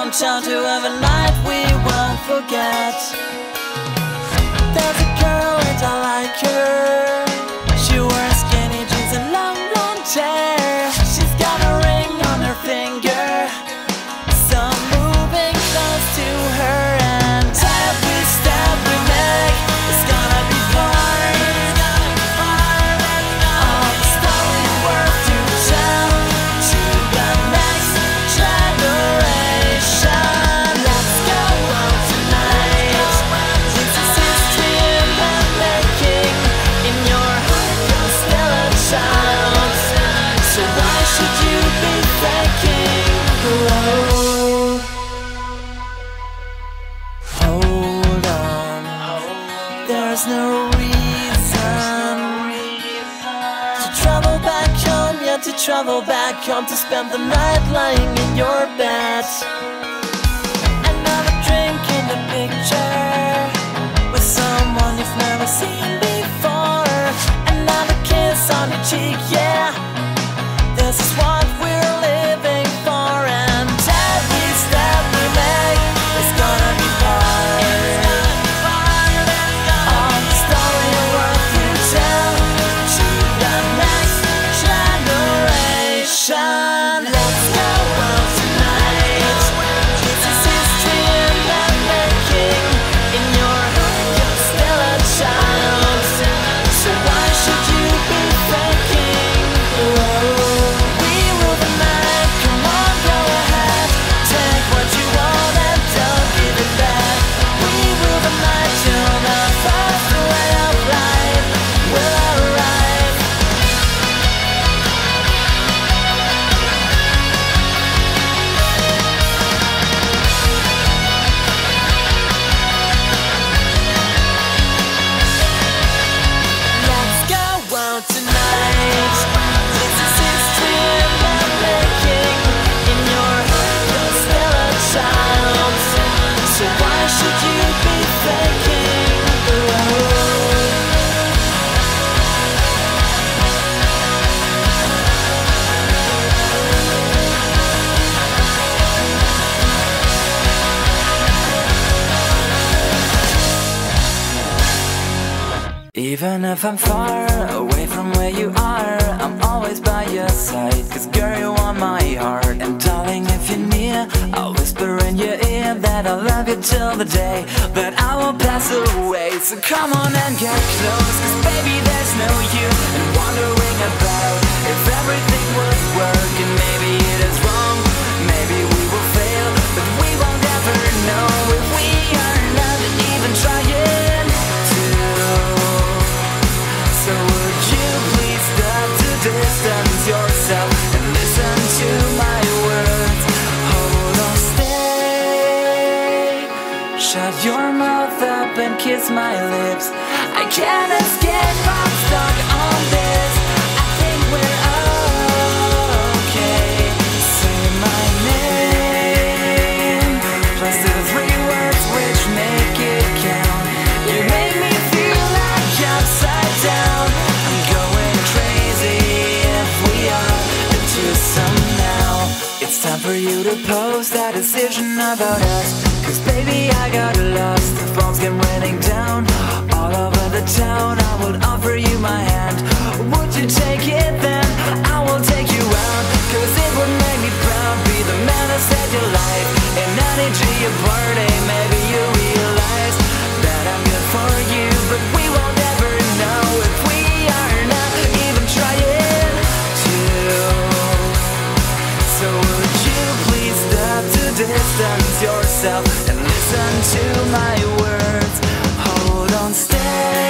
long time to have a night we won't forget. There's a girl and I like her. She wears skinny jeans and long blonde hair. She's got a ring on her finger, so I'm moving close to her. And every step we make is gonna be fun. All the story worth to tell to the next generation. Let's go out tonight. This is history in the making. In your heart you're still a child, so why should you be faking? Whoa. Hold on, there's no reason to travel back home, yet to travel back home to spend the night lying in your bed. Another drink in the picture with someone you've never seen before. Another kiss on your cheek, yeah. This is what we're living for. And every step we make is gonna be part of the story worth to tell to the next generation. Let's go out tonight. This is history in the making. In your heart you're still a child, so why should you be faking? We rule the night, come on, go ahead. Take what you want and don't give it back. We rule the night till the first ray of light will arrive. Let's go out tonight. This is history in the making. In your heart you're still a child, so why should you be faking? Even if I'm far away from where you are, I'm always by your side, 'cause girl, you want my heart. And darling, if you're near, I'll whisper in your ear that I love you till the day that I will pass away. So come on and get close, 'cause baby, there's no use in wondering about if everything would work. And maybe it is wrong, maybe we will fail, but we won't ever know if we are not even trying to. So would you please stop to distance yourself and listen to my words? Hold on, stay. Shut your mouth up and kiss my lips. I can't escape, I'm stuck on this. I think we're okay. Say my name plus the 3 words which make it count. You make me feel like upside down. I'm going crazy if we are into some now. It's time for you to post that decision about us, 'cause baby, I got lost. The phones came raining down all over the town. I would offer you my hand. Would you take it then? I will take you out, 'cause it would make me proud. Be the man who saved your life in any G party. Maybe you realize that I'm good for you, but we won't ever know if we are not even trying to. So would you please stop to distance yourself and listen to my words? Hold on, stay.